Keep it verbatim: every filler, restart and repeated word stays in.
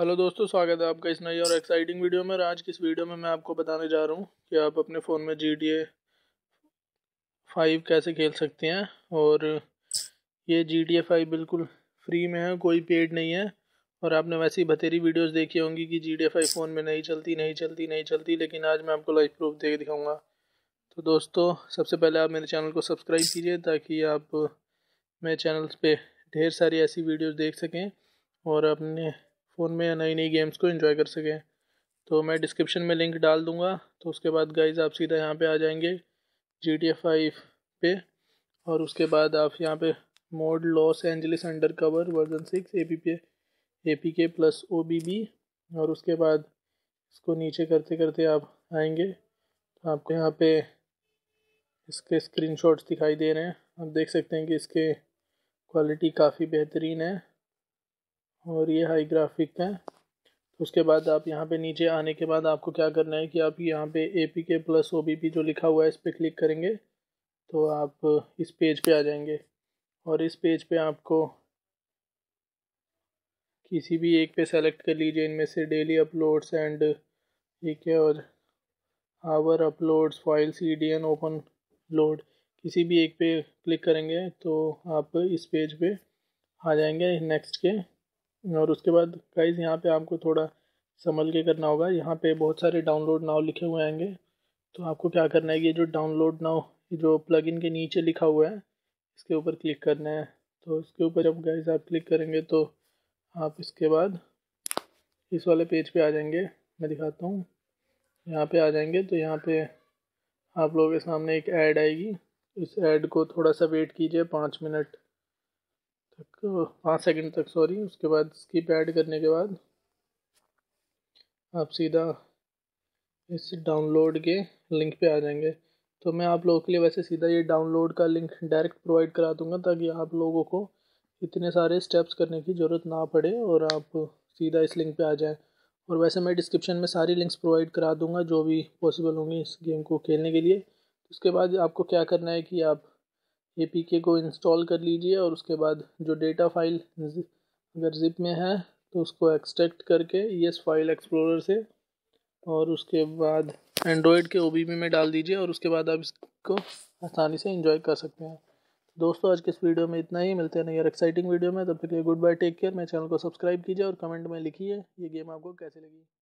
Hello दोस्तों, स्वागत है आपका इस नई और एक्साइटिंग वीडियो में। और आज की इस वीडियो में मैं आपको बताने जा रहा हूँ कि आप अपने फ़ोन में जी टी ए फाइव कैसे खेल सकते हैं। और ये जी टी ए फाइव बिल्कुल फ्री में है, कोई पेड नहीं है। और आपने वैसी बतेरी वीडियोस देखी होंगी कि G T A five phone में नहीं चलती नहीं चलती नहीं चलती, लेकिन आज मैं आपको लाइव प्रूफ दे दिखाऊंगा। तो दोस्तों, सबसे पहले आप मेरे चैनल को सब्सक्राइब कीजिए ताकि आप मेरे चैनल पे ढेर सारी ऐसी वीडियोस देख सकें और अपने फ़ोन में नई नई गेम्स को एंजॉय कर सकें। तो मैं डिस्क्रिप्शन में लिंक डाल दूंगा। तो उसके बाद गाइज आप सीधा यहाँ पे आ जाएंगे जी टी ए फाइव पे, और उसके बाद आप यहाँ पे mod Los Angeles undercover version six A P पे A P K plus O B B, और उसके बाद इसको नीचे करते करते आप आएंगे तो आपको यहाँ पे इसके स्क्रीनशॉट्स दिखाई दे रहे हैं। आप देख सकते हैं कि इसके क्वालिटी काफ़ी बेहतरीन है और ये हाई ग्राफिक है। उसके बाद आप यहाँ पे नीचे आने के बाद आपको क्या करना है कि आप यहाँ पे A P K plus O B P जो लिखा हुआ है इस पर क्लिक करेंगे तो आप इस पेज पे आ जाएंगे। और इस पेज पे आपको किसी भी एक पे सेलेक्ट कर लीजिए इनमें से, डेली अपलोड्स एंड ठीक है, और our uploads, file C D N open load, किसी भी एक पे क्लिक करेंगे तो आप इस पेज पे आ जाएंगे नेक्स्ट के। और उसके बाद गाइस यहाँ पे आपको थोड़ा संभल के करना होगा। यहाँ पे बहुत सारे डाउनलोड नाउ लिखे हुए आएंगे, तो आपको क्या करना है कि ये जो डाउनलोड नाउ जो प्लगइन के नीचे लिखा हुआ है इसके ऊपर क्लिक करना है। तो इसके ऊपर जब गाइस आप क्लिक करेंगे तो आप इसके बाद इस वाले पेज पे आ जाएंगे। मैं दिखाता हूँ, यहाँ पे आ जाएंगे तो यहाँ पे आप लोगों के सामने एक ऐड आएगी। इस ऐड को थोड़ा सा वेट कीजिए, पाँच मिनट तक, पाँच सेकंड तक सॉरी। उसके बाद स्किप ऐड करने के बाद आप सीधा इस डाउनलोड के लिंक पे आ जाएंगे। तो मैं आप लोगों के लिए वैसे सीधा ये डाउनलोड का लिंक डायरेक्ट प्रोवाइड करा दूंगा ताकि आप लोगों को इतने सारे स्टेप्स करने की ज़रूरत ना पड़े और आप सीधा इस लिंक पे आ जाएं। और वैसे मैं डिस्क्रिप्शन में सारी लिंक्स प्रोवाइड करा दूंगा जो भी पॉसिबल होंगी इस गेम को खेलने के लिए। उसके बाद आपको क्या करना है कि आप ए पी के को इंस्टॉल कर लीजिए और उसके बाद जो डेटा फाइल अगर जिप में है तो उसको एक्सट्रैक्ट करके यस फाइल एक्सप्लोरर से, और उसके बाद एंड्रॉयड के ओ बी बी में डाल दीजिए और उसके बाद आप इसको आसानी से एंजॉय कर सकते हैं। दोस्तों, आज के इस वीडियो में इतना ही। मिलते हैं नई और एक्साइटिंग वीडियो में, तब तक के लिए गुड बाय, टेक केयर। मेरे चैनल को सब्सक्राइब कीजिए और कमेंट में लिखिए ये गेम आपको कैसे लगी।